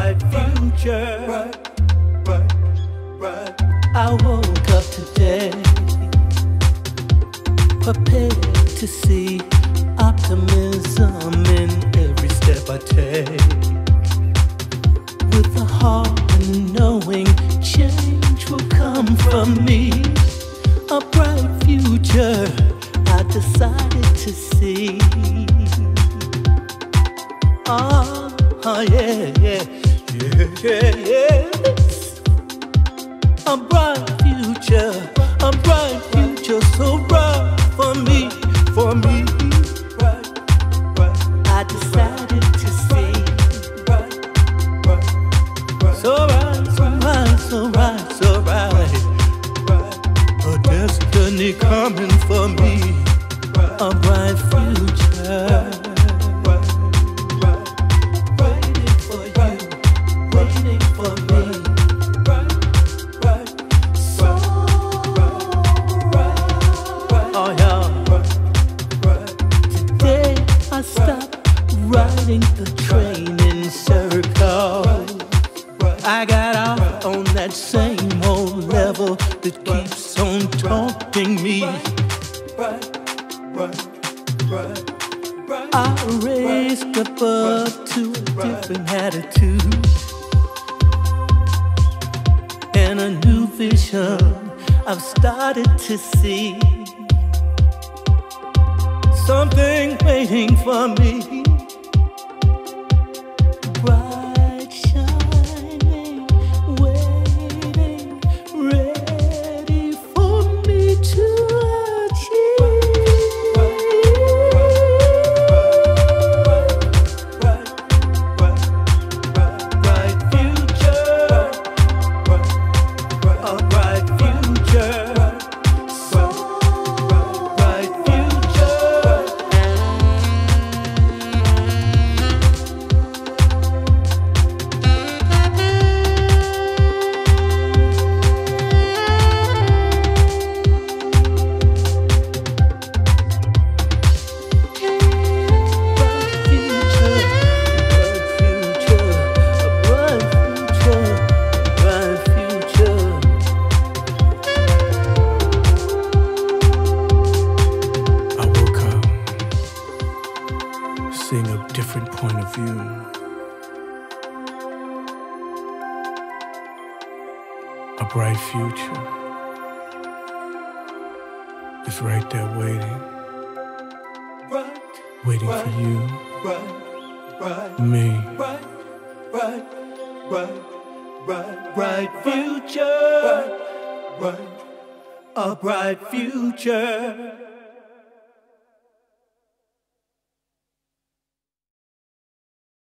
bright future. I woke up today, prepared to see optimism in every step I take, with a heart and knowing change will come from me. A bright future I decided to see. Yes. A bright future so bright for me, I decided to see. So right, a destiny coming for me, a bright future. Riding the train in circles, I got off on that same old level that keeps on taunting me. I raised above to a different attitude and a new vision I've started to see. Something waiting for me, bright, shining, waiting, ready for me to achieve. Bright future, a bright future. Seeing a different point of view. A bright future is right there waiting. Waiting for you, me. Bright future, a bright future.